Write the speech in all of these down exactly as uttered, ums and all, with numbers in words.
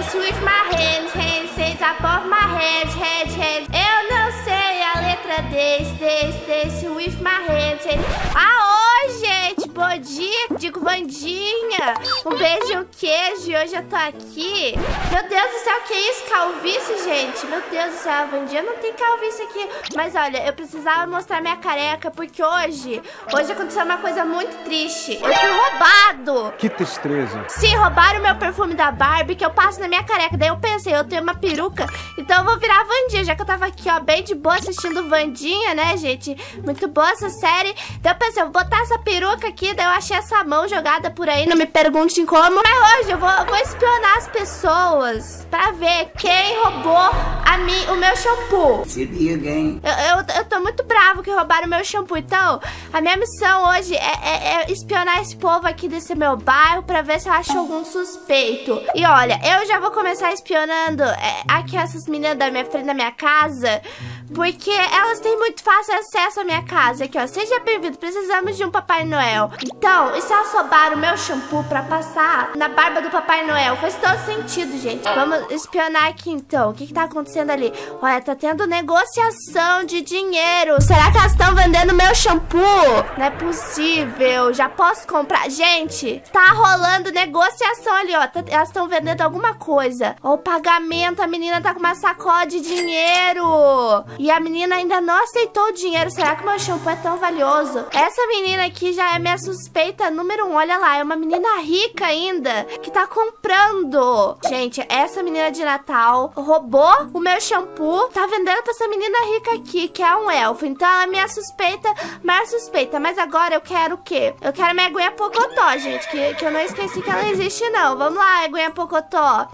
this with my hands, hands, hands above my head, head, head. Eu não sei a letra desse, desse, desse with my hands, hands. Ah, oi, gente, bom dia, digo Vandinha. Um beijo, um queijo, e hoje eu tô aqui. Meu Deus do céu, que isso, calvície, gente? Meu Deus do céu, a Vandinha não tem calvície aqui. Mas olha, eu precisava mostrar minha careca, porque hoje, hoje aconteceu uma coisa muito triste. Eu fui roubado. Que tristeza. Sim, roubaram o meu perfume da Barbie, que eu passo na minha careca. Daí eu pensei, eu tenho uma peruca, então eu vou virar a Vandinha, já que eu tava aqui, ó, bem de boa assistindo Vandinha, né, gente? Muito boa essa série. Então eu pensei, eu vou botar essa peruca aqui, daí eu achei essa mão jogada por aí, não me perguntem como. Mas hoje eu vou, eu vou espionar as pessoas pra ver quem roubou a mim, o meu shampoo. Eu, eu, eu tô muito bravo que roubaram o meu shampoo. Então, a minha missão hoje é, é, é espionar esse povo aqui desse meu bairro pra ver se eu acho algum suspeito. E olha, eu já vou começar espionando é, aqui essas meninas da minha frente da minha casa, porque elas têm muito fácil acesso à minha casa. Aqui, ó, seja bem-vindo, precisamos de um Papai Noel. Então, e se elas roubaram o meu shampoo pra passar na barba do Papai Noel? Faz todo sentido, gente. Vamos espionar aqui, então. O que que tá acontecendo ali? Olha, tá tendo negociação de dinheiro. Será que elas estão vendendo meu shampoo? Não é possível. Já posso comprar? Gente, tá rolando negociação ali, ó. Tá, elas estão vendendo alguma coisa. Ó, o pagamento. A menina tá com uma sacola de dinheiro. E a menina ainda não aceitou o dinheiro. Será que meu shampoo é tão valioso? Essa menina aqui já é minha suspeita número um. Olha lá, é uma menina rica ainda que tá comprando. Gente, essa menina de Natal roubou o meu shampoo, tá vendendo pra essa menina rica aqui, que é um elfo. Então ela é minha suspeita, maior suspeita. Mas agora eu quero o quê? Eu quero minha aguinha pocotó, gente, que, que eu não esqueci que ela existe, não. Vamos lá, aguinha pocotó.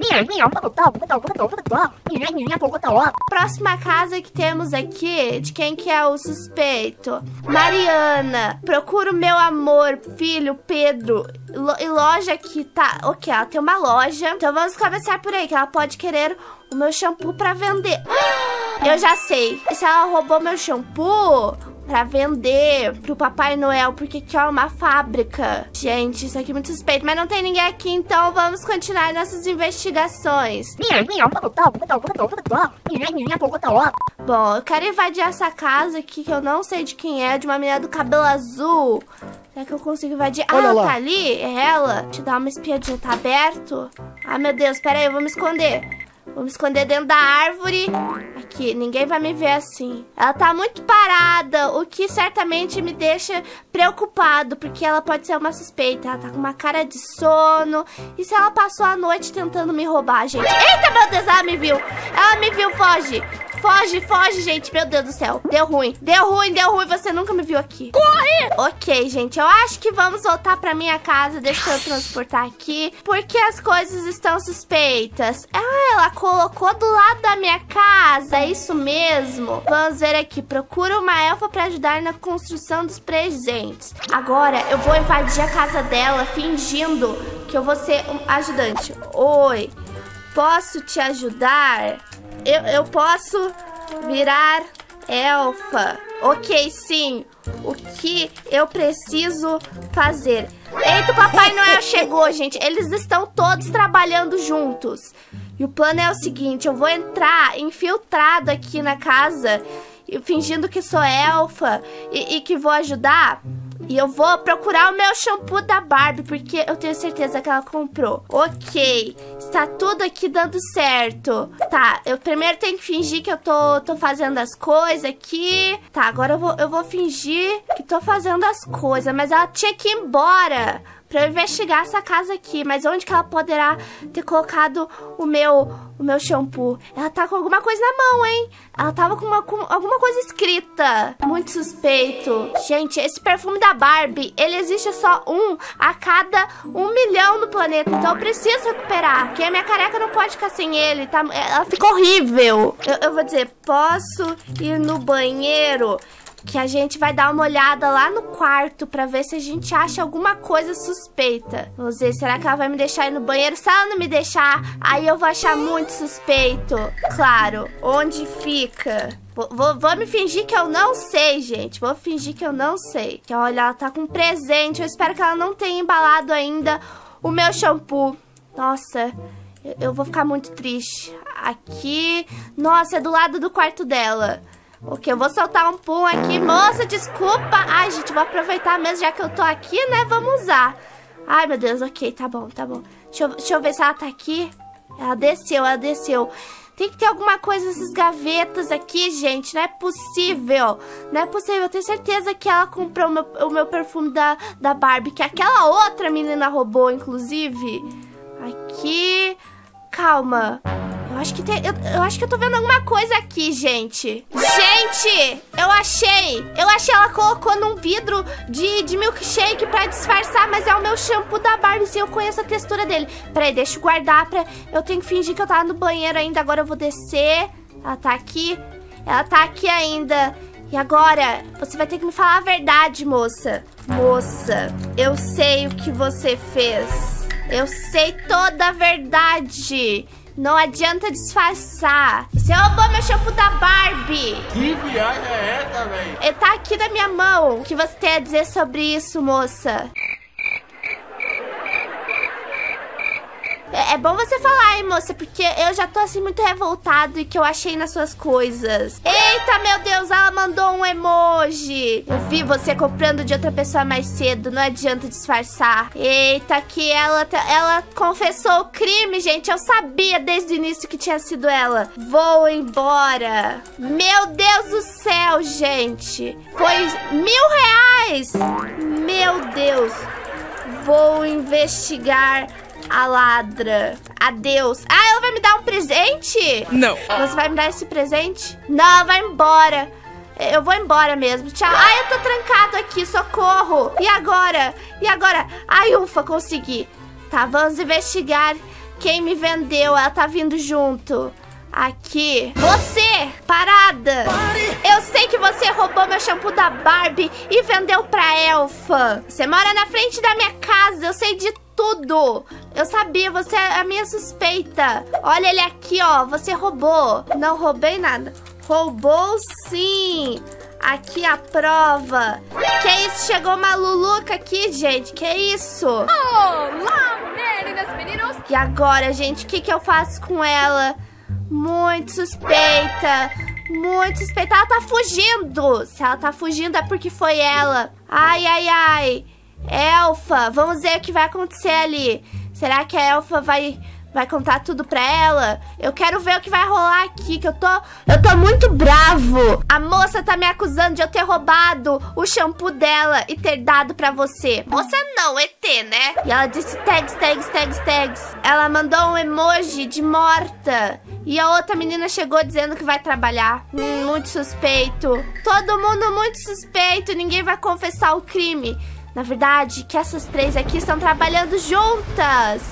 Próxima casa que temos aqui, de quem que é o suspeito? Mariana. Procura o meu amor, filho, Pedro. Lo e loja aqui, tá? Ok, ela tem uma loja. Então vamos começar por aí, que ela pode querer o meu shampoo pra vender. Eu já sei. Se ela roubou meu shampoo pra vender pro Papai Noel, porque aqui é uma fábrica. Gente, isso aqui é muito suspeito, mas não tem ninguém aqui, então vamos continuar nossas investigações. Bom, eu quero invadir essa casa aqui, que eu não sei de quem é, de uma menina do cabelo azul. Será que eu consigo invadir? Ah, ela tá ali? É ela? Deixa eu dar uma espiadinha. Tá aberto? Ah, meu Deus, pera aí, eu vou me esconder. Vou me esconder dentro da árvore. Aqui, ninguém vai me ver assim. Ela tá muito parada, o que certamente me deixa preocupado, porque ela pode ser uma suspeita. Ela tá com uma cara de sono. E se ela passou a noite tentando me roubar, gente? Eita, meu Deus, ela me viu. Ela me viu, foge. Foge, foge, gente. Meu Deus do céu. Deu ruim. Deu ruim, deu ruim. Você nunca me viu aqui. Corre! Ok, gente. Eu acho que vamos voltar pra minha casa. Deixa eu transportar aqui. Porque as coisas estão suspeitas. Ah, ela colocou do lado da minha casa. É isso mesmo. Vamos ver aqui. Procura uma elfa pra ajudar na construção dos presentes. Agora, eu vou invadir a casa dela fingindo que eu vou ser um ajudante. Oi. Posso te ajudar? Eu, eu posso virar elfa. Ok, sim. O que eu preciso fazer? Eita, o Papai Noel chegou, gente. Eles estão todos trabalhando juntos. E o plano é o seguinte, eu vou entrar infiltrado aqui na casa, fingindo que sou elfa e, e que vou ajudar. E eu vou procurar o meu shampoo da Barbie, porque eu tenho certeza que ela comprou. Ok, está tudo aqui dando certo. Tá, eu primeiro tenho que fingir que eu tô, tô fazendo as coisas aqui. Tá, agora eu vou, eu vou fingir que tô fazendo as coisas, mas ela tinha que ir embora pra eu investigar essa casa aqui. Mas onde que ela poderá ter colocado o meu, o meu shampoo? Ela tá com alguma coisa na mão, hein? Ela tava com, uma, com alguma coisa escrita. Muito suspeito. Gente, esse perfume da Barbie, ele existe só um a cada um milhão no planeta. Então eu preciso recuperar, porque a minha careca não pode ficar sem ele, tá? Ela fica horrível. Eu, eu vou dizer, posso ir no banheiro? Que a gente vai dar uma olhada lá no quarto pra ver se a gente acha alguma coisa suspeita. Vamos ver, será que ela vai me deixar ir no banheiro? Se ela não me deixar, aí eu vou achar muito suspeito. Claro, onde fica? Vou, vou, vou me fingir que eu não sei, gente. Vou fingir que eu não sei. Que olha, ela tá com um presente. Eu espero que ela não tenha embalado ainda o meu shampoo. Nossa, Eu, eu vou ficar muito triste. Aqui... Nossa, é do lado do quarto dela. Ok, eu vou soltar um pum aqui. Moça, desculpa. Ai, gente, vou aproveitar mesmo, já que eu tô aqui, né? Vamos usar. Ai, meu Deus, ok, tá bom, tá bom. Deixa eu, deixa eu ver se ela tá aqui. Ela desceu, ela desceu. Tem que ter alguma coisa nessas gavetas aqui, gente. Não é possível. Não é possível. Eu tenho certeza que ela comprou o meu, o meu perfume da, da Barbie, que aquela outra menina roubou, inclusive. Aqui. Calma. Eu acho que tem, eu, eu acho que eu tô vendo alguma coisa aqui, gente. Gente, eu achei. Eu achei, ela colocou num vidro de, de milkshake pra disfarçar, mas é o meu shampoo da Barbie, sim, eu conheço a textura dele. Peraí, deixa eu guardar pra... Eu tenho que fingir que eu tava no banheiro ainda, agora eu vou descer. Ela tá aqui. Ela tá aqui ainda. E agora, você vai ter que me falar a verdade, moça. Moça, eu sei o que você fez. Eu sei toda a verdade. Não adianta disfarçar. Você roubou meu shampoo da Barbie. Que viagem é essa, velho? Ele tá aqui na minha mão. O que você tem a dizer sobre isso, moça? É, é bom você falar, hein, moça, porque eu já tô, assim, muito revoltado e que eu achei nas suas coisas. Eita, meu Deus, ela mandou um emoji. Eu vi você comprando de outra pessoa mais cedo, não adianta disfarçar. Eita, que ela, ela confessou o crime, gente. Eu sabia desde o início que tinha sido ela. Vou embora. Meu Deus do céu, gente. Foi mil reais. Meu Deus. Vou investigar a ladra. Adeus. Ah, ela vai me dar um presente? Não. Você vai me dar esse presente? Não, vai embora. Eu vou embora mesmo. Tchau. Ai, eu tô trancado aqui. Socorro. E agora? E agora? Ai, ufa, consegui. Tá, vamos investigar quem me vendeu. Ela tá vindo junto. Aqui. Você, parada. Eu sei que você roubou meu shampoo da Barbie e vendeu pra Elfa. Você mora na frente da minha casa. Eu sei de tudo. Eu sabia, você é a minha suspeita. Olha ele aqui, ó. Você roubou. Não roubei nada. Roubou sim. Aqui a prova. Que isso? Chegou uma Luluca aqui, gente. Que isso? Olá, meninas, meninos. E agora, gente? O que, que eu faço com ela? Muito suspeita. Muito suspeita. Ela tá fugindo. Se ela tá fugindo é porque foi ela. Ai, ai, ai. Elfa, vamos ver o que vai acontecer ali. Será que a Elfa vai, vai contar tudo pra ela? Eu quero ver o que vai rolar aqui, que eu tô... Eu tô muito bravo. A moça tá me acusando de eu ter roubado o shampoo dela e ter dado pra você. Moça não, E T, né? E ela disse tags, tags, tags, tags. Ela mandou um emoji de morta. E a outra menina chegou dizendo que vai trabalhar. Hum, muito suspeito. Todo mundo muito suspeito. Ninguém vai confessar o crime. Na verdade, que essas três aqui estão trabalhando juntas.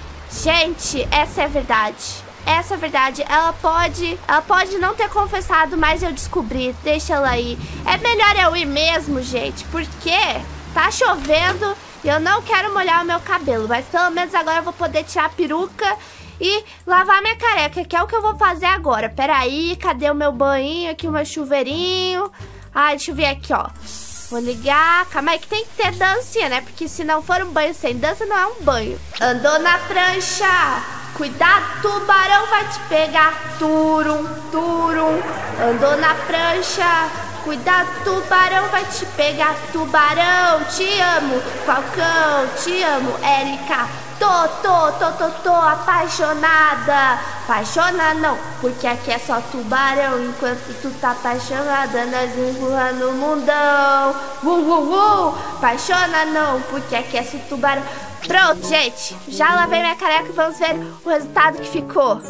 Gente, essa é a verdade. Essa é a verdade. Ela pode... Ela pode não ter confessado, mas eu descobri. Deixa ela ir. É melhor eu ir mesmo, gente. Porque tá chovendo e eu não quero molhar o meu cabelo. Mas pelo menos agora eu vou poder tirar a peruca e lavar minha careca, que é o que eu vou fazer agora. Peraí, cadê o meu banho aqui, o meu chuveirinho? Ai, deixa eu ver aqui, ó. Vou ligar. Calma aí que tem que ter dancinha, né? Porque se não for um banho sem dança, não é um banho. Andou na prancha. Cuidado, tubarão vai te pegar. Turum, turum. Andou na prancha. Cuidado, tubarão vai te pegar. Tubarão, te amo. Falcão, te amo. Érica, tô, tô, tô, tô, tô apaixonada. Apaixona não, porque aqui é só tubarão. Enquanto tu tá apaixonada, nós empurrando o mundão. Uh, uh, uh. Apaixona não, porque aqui é só tubarão. Pronto, gente, já lavei minha careca e vamos ver o resultado que ficou.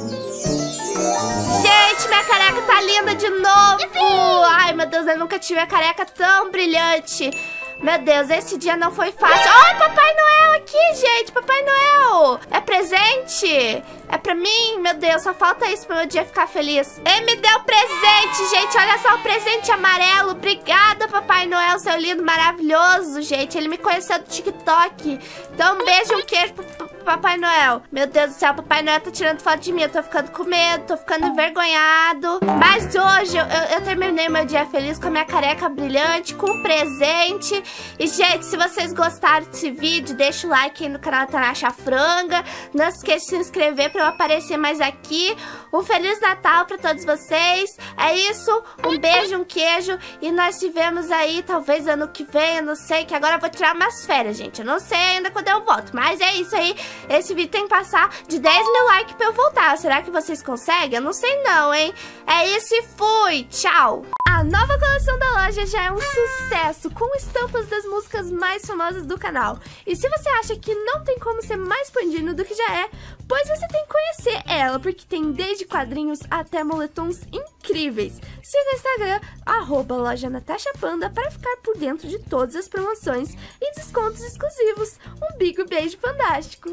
Gente, minha careca tá linda de novo. Ai, meu Deus, eu nunca tive a careca tão brilhante. Meu Deus, esse dia não foi fácil. Olha, Papai Noel aqui, gente. Papai Noel. É presente? É pra mim? Meu Deus, só falta isso pro meu dia ficar feliz. Ele me deu presente, gente. Olha só o presente amarelo. Obrigada, Papai Noel, seu lindo, maravilhoso, gente. Ele me conheceu do TikTok. Então, um beijo e um queijo pro, pro Papai Noel. Meu Deus do céu, Papai Noel tá tirando foto de mim. Eu tô ficando com medo, tô ficando envergonhado. Mas hoje eu, eu, eu terminei meu dia feliz com a minha careca brilhante, com um presente. E, gente, se vocês gostaram desse vídeo, deixa o like aí no canal Tanacha Franga. Não se esqueça de se inscrever pra pra eu aparecer mais aqui. Um Feliz Natal pra todos vocês. É isso, um beijo, um queijo. E nós se vemos aí, talvez ano que vem, eu não sei, que agora eu vou tirar umas férias, gente. Eu não sei ainda quando eu volto, mas é isso aí. Esse vídeo tem que passar de dez mil likes pra eu voltar. Será que vocês conseguem? Eu não sei não, hein? É isso e fui! Tchau! A nova coleção da loja já é um sucesso, com estampas das músicas mais famosas do canal. E se você acha que não tem como ser mais pandino do que já é, pois você tem que conhecer ela, porque tem desde quadrinhos até moletons incríveis. Siga o Instagram, arroba loja Natasha Panda, para ficar por dentro de todas as promoções e descontos exclusivos. Um big beijo fantástico!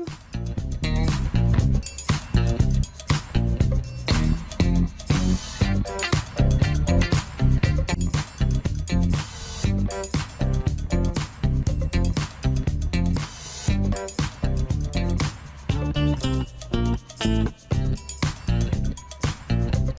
Thank you.